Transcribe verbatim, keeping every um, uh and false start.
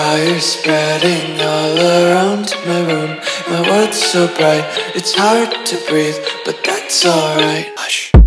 fire spreading all around my room. My world's so bright, it's hard to breathe, but that's alright. Hush.